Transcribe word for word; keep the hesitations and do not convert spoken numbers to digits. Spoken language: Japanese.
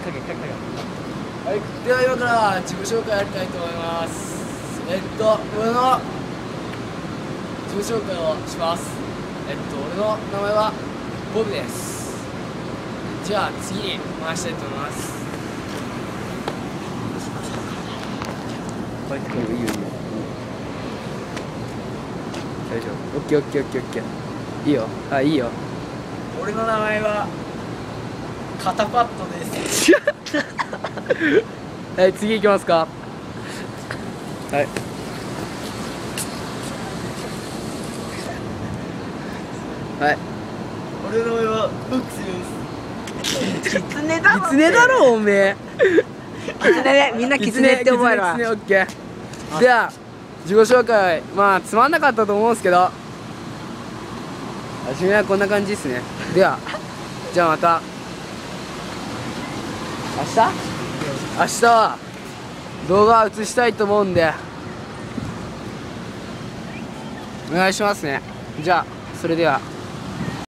影影影。 はい、では今から自己紹介やりたいと思います。えっと、俺の自己紹介をします。えっと、俺の名前はボブです。じゃあ次に回したいと思います。 はい、いいよいいよ。大丈夫。オッケーオッケーオッケーオッケー。いいよ。あ、いいよ。 俺の名前は肩パッドです。 はい、次行きますか。はい。はい。 俺の名前はボックスです。キツネだろ。 キツネだろおめえ。 キツネね、みんなキツネって覚えろ。 キツネオッケー。では自己紹介、まあつまんなかったと思うんですけど、初めはこんな感じですね。ではじゃあまた明日明日は動画を映したいと思うんでお願いしますね。じゃあそれでは。